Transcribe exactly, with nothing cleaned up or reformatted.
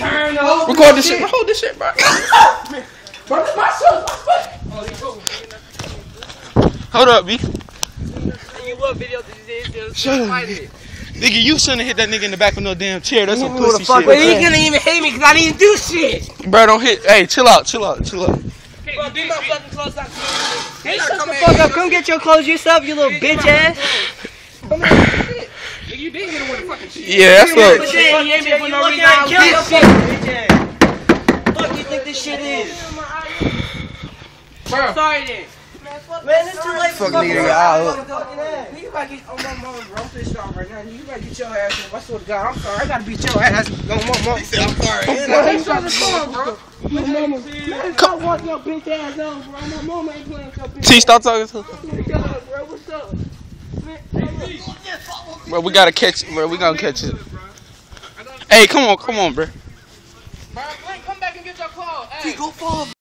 Turn over. Record this shit, bro. Hold this shit, bro. Bro, this my shoes, my foot. Hold up, B. What video did you Shut up, nigga. You shouldn't have hit that nigga in the back of no damn chair. That's some pussy shit. shit. But he couldn't even hit me because I didn't do shit. Bro, don't hit. Hey, chill out, chill out, chill out. Bro, get my fucking clothes out. Hey, shut the fuck up. Come get your clothes yourself, you little bitch ass. Come on. You did hit him with a fucking shit. Yeah, that's what. He ain't been with no reason. I kill your shit. Fuck you think this shit is? Bro. Sorry then. Man, it's too late. Fuck nigga, y'all. You gotta get on my mama, bro. I'm pissed off right now. You gotta get your ass in. I swear to God, I'm sorry. I gotta beat your ass. On my mama. He said, I'm sorry. I'm sorry, bro. My mama. Man, come walk your bitch ass on, bro. My mama ain't playing with your bitch. T, stop talking to her. Bro, what's up? Bro, we gotta catch it, bro. We gotta catch it. Hey, come on, come on, bro. Bro, come back and get your clothes. T, go fall.